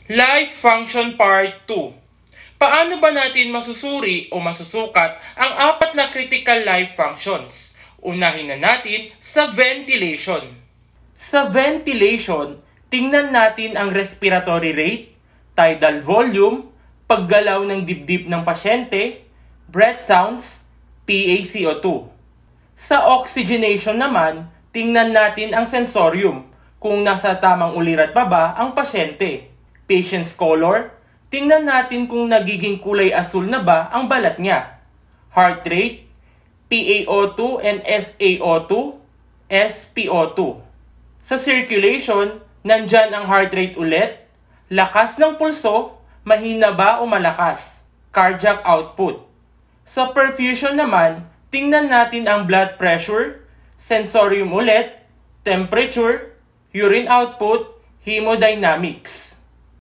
Life Function Part 2. Paano ba natin masusuri o masusukat ang apat na critical life functions? Unahin na natin sa ventilation. Sa ventilation, tingnan natin ang respiratory rate, tidal volume, paggalaw ng dibdib ng pasyente, breath sounds, PaCO2. Sa oxygenation naman, tingnan natin ang sensorium, kung nasa tamang ulirat pa ba ang pasyente. Patient's color, tingnan natin kung nagiging kulay asul na ba ang balat niya. Heart rate, PaO2 and SaO2, SpO2. Sa circulation, nandyan ang heart rate ulit, lakas ng pulso, mahina ba o malakas, cardiac output. Sa perfusion naman, tingnan natin ang blood pressure, sensorium ulit, temperature, urine output, hemodynamics.